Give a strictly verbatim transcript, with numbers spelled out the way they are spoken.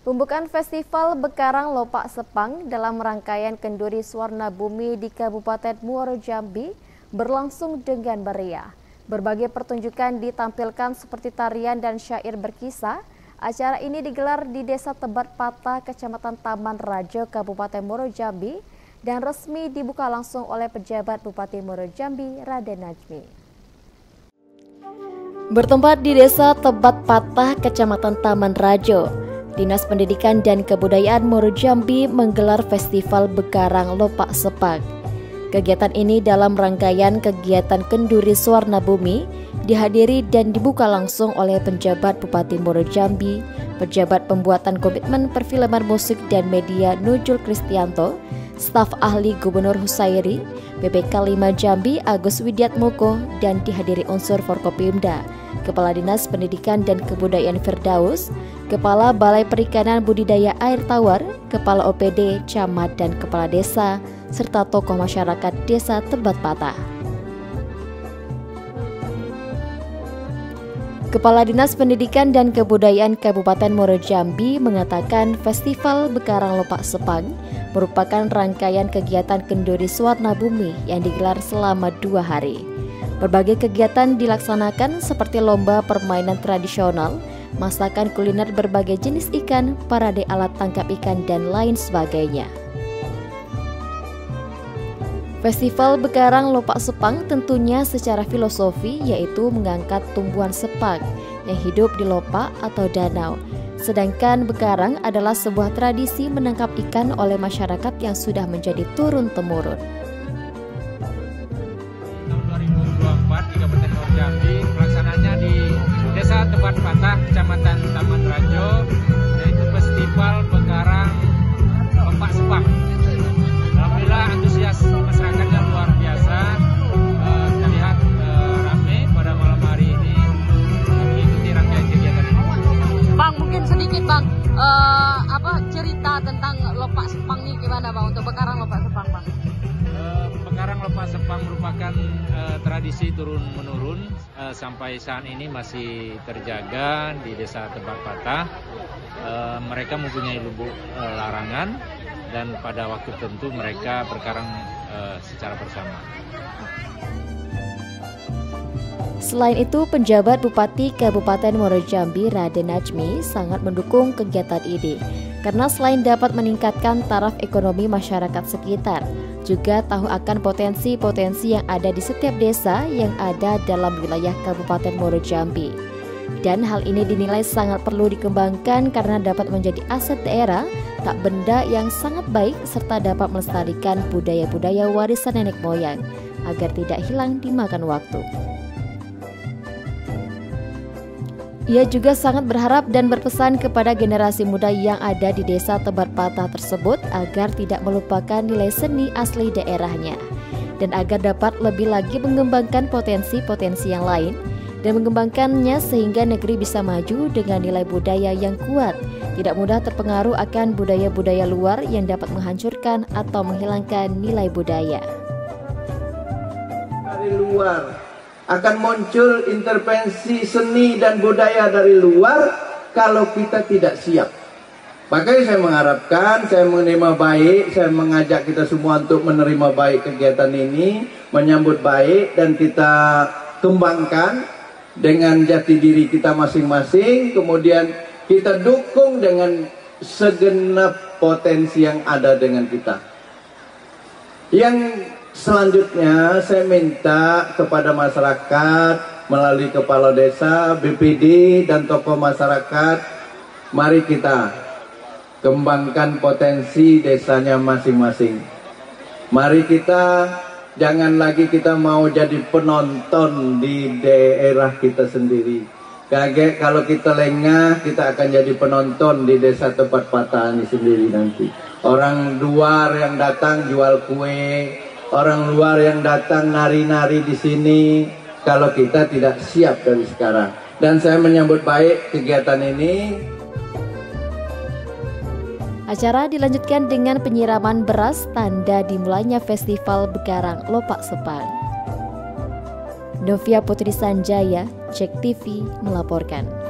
Pembukaan Festival Bekarang Lopak Sepang dalam rangkaian Kenduri Swarna Bumi di Kabupaten Muaro Jambi berlangsung dengan meriah. Berbagai pertunjukan ditampilkan seperti tarian dan syair berkisah. Acara ini digelar di Desa Tebat Patah, Kecamatan Taman Rajo, Kabupaten Muaro Jambi, dan resmi dibuka langsung oleh pejabat Bupati Muaro Jambi, Raden Najmi. Bertempat di Desa Tebat Patah, Kecamatan Taman Rajo, Dinas Pendidikan dan Kebudayaan Muaro Jambi menggelar Festival Bekarang Lopak Sepang. Kegiatan ini dalam rangkaian kegiatan Kenduri Swarna Bumi dihadiri dan dibuka langsung oleh penjabat Bupati Muaro Jambi, pejabat pembuatan komitmen perfilman musik dan media Nujul Kristianto, staf ahli Gubernur Husairi, B P K lima Jambi Agus Widiatmoko, dan dihadiri unsur Forkopimda, Kepala Dinas Pendidikan dan Kebudayaan Firdaus, Kepala Balai Perikanan Budidaya Air Tawar, Kepala O P D Camat dan Kepala Desa, serta tokoh masyarakat Desa Tebat Patah. Kepala Dinas Pendidikan dan Kebudayaan Kabupaten Muaro Jambi mengatakan Festival Bekarang Lopak Sepang merupakan rangkaian kegiatan Kenduri Swarna Bumi yang digelar selama dua hari. Berbagai kegiatan dilaksanakan seperti lomba permainan tradisional, masakan kuliner berbagai jenis ikan, parade alat tangkap ikan, dan lain sebagainya. Festival Bekarang Lopak Sepang tentunya secara filosofi yaitu mengangkat tumbuhan sepang yang hidup di lopak atau danau. Sedangkan bekarang adalah sebuah tradisi menangkap ikan oleh masyarakat yang sudah menjadi turun-temurun. Tahun dua ribu dua puluh empat di Kabupaten Muaro Jambi pelaksananya di Desa Tebat Patah, Kecamatan Taman Rajo, yaitu Festival Bekarang Lopak Sepang. Alhamdulillah antusias masyarakatnya luar biasa. Uh, kita lihat uh, ramai pada malam hari ini mengikuti rangkaian kegiatan ini. Bang, mungkin sedikit bang, uh, apa cerita tentang Lopak Sepang ini gimana bang untuk Bekarang Lopak Sepang bang? Uh, Bekarang Lopak Sepang merupakan uh, tradisi turun menurun uh, sampai saat ini masih terjaga di Desa Tebat Patah. Uh, mereka mempunyai lubuk uh, larangan. Dan pada waktu tertentu mereka berkarang uh, secara bersama. Selain itu, penjabat Bupati Kabupaten Muaro Jambi, Raden Najmi, sangat mendukung kegiatan ini karena selain dapat meningkatkan taraf ekonomi masyarakat sekitar, juga tahu akan potensi-potensi yang ada di setiap desa yang ada dalam wilayah Kabupaten Muaro Jambi. Dan hal ini dinilai sangat perlu dikembangkan karena dapat menjadi aset daerah, tak benda yang sangat baik serta dapat melestarikan budaya-budaya warisan nenek moyang agar tidak hilang dimakan waktu. Ia juga sangat berharap dan berpesan kepada generasi muda yang ada di Desa Tebat Patah tersebut agar tidak melupakan nilai seni asli daerahnya dan agar dapat lebih lagi mengembangkan potensi-potensi yang lain dan mengembangkannya sehingga negeri bisa maju dengan nilai budaya yang kuat, tidak mudah terpengaruh akan budaya-budaya luar yang dapat menghancurkan atau menghilangkan nilai budaya. Dari luar akan muncul intervensi seni dan budaya dari luar kalau kita tidak siap. Makanya saya mengharapkan, saya menerima baik, saya mengajak kita semua untuk menerima baik kegiatan ini, menyambut baik dan kita kembangkan dengan jati diri kita masing-masing, kemudian kita dukung dengan segenap potensi yang ada dengan kita. Yang selanjutnya saya minta kepada masyarakat melalui kepala desa, B P D dan tokoh masyarakat, mari kita kembangkan potensi desanya masing-masing. Mari kita jangan lagi kita mau jadi penonton di daerah kita sendiri. Kaget kalau kita lengah, kita akan jadi penonton di Desa Tebat Patah ini sendiri nanti. Orang luar yang datang jual kue, orang luar yang datang nari-nari di sini. Kalau kita tidak siap dari sekarang. Dan saya menyambut baik kegiatan ini. Acara dilanjutkan dengan penyiraman beras tanda dimulainya Festival Bekarang Lopak Sepang. Novia Putri Sanjaya, Cek T V melaporkan.